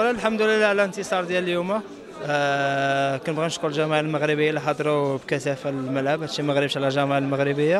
اولا الحمد لله على الانتصار ديال اليوم. كنبغي نشكر الجماهير المغربيه اللي حضروا بكثافه الملعب، هادشي ما غريبش على الجماهير المغربيه.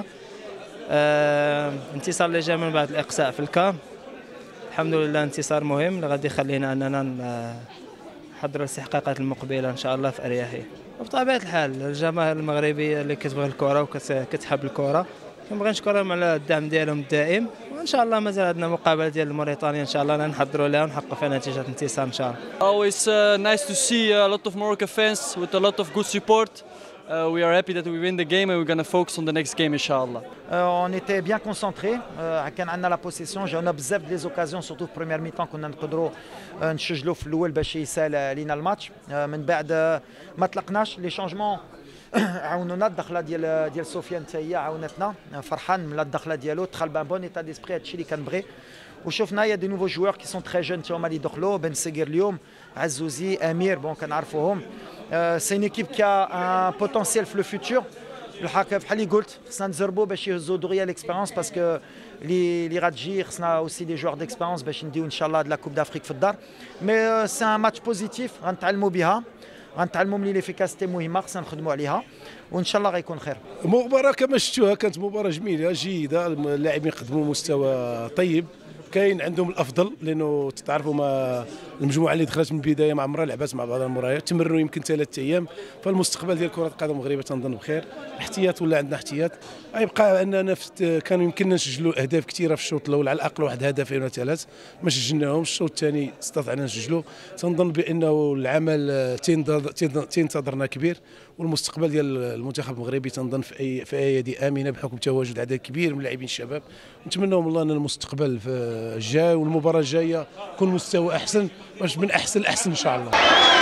انتصار اللي جا من بعد الاقصاء في الكام، الحمد لله انتصار مهم اللي غادي يخلينا اننا نحضروا الاستحقاقات المقبله ان شاء الله في اريحيه. وبطبيعه الحال الجماهير المغربيه اللي كتبغي الكره وكتحب الكره كنبغي نشكرهم على الدعم ديالهم الدائم، وان شاء الله مازال عندنا مقابله ديال موريتانيا ان شاء الله نحضروا لها ونحققوا فيها نتيجه انتصار ان شاء الله. Always nice to see a lot of Moroccan fans with a lot of good support. We are happy that we win the game and we're going to focus on the next game inshallah. On était bien concentrés, كان عندنا la possession, جاونا بزاف دي زوكازيون سورتو في بريمير ميطون كنا نقدروا نسجلوا في الاول باش يسال لينا الماتش. من بعد ما طلقناش لي شونجمون عاونونا. الدخله ديال سفيان حتى هي عاونتنا، فرحان من الدخله ديالو، دخل بان بون ايتا ديسبري، هادشي اللي كنبغي. وشفنا يا دي نوفو جوار كي سون تري جون تا هما اللي دخلوا، بن سيغير اليوم، عزوزي، امير، بون كنعرفوهم. سي ان ايكيب كي ا ان بوتونسيال في لو فيتور. الحق بحال اللي قلت خصنا نزربوا باش يهزوا دغيا ليكسبيريونس، باسكو اللي غتجي خصنا اوسي دي جوار ديكسبيريونس باش نديو ان شاء الله د لا كوب دافريك في الدار. مي سي ان ماتش بوزيتيف غنتعلموا بها، غنتعلموا من ليفيكاسيتي مهمه خصنا نخدموا عليها، وان شاء الله غيكون خير. مباراة كما شفتوها كانت مباراة جميلة جيدة، اللاعبين قدموا مستوى طيب، كاين عندهم الافضل لانه تعرفوا ما المجموعه اللي دخلت من البدايه ما عمرها لعبات مع بعض المباريات، تمرنوا يمكن 3 ايام، فالمستقبل ديال كره القدم المغربيه تنظن بخير. احتياط ولا عندنا احتياط، غيبقى اننا كانوا يمكننا نسجلوا اهداف كثيره في الشوط الاول، على الاقل واحد هدفين ولا 3 ما سجلناهمش. الشوط الثاني استطعنا نسجلوا. تنظن بانه العمل تينتظرنا كبير، والمستقبل ديال المنتخب المغربي تنظن في ايادي امنه بحكم تواجد عدد كبير من اللاعبين الشباب. نتمنوا من الله ان المستقبل الجاي والمباراه الجايه يكون مستوى احسن، باش من احسن لاحسن ان شاء الله.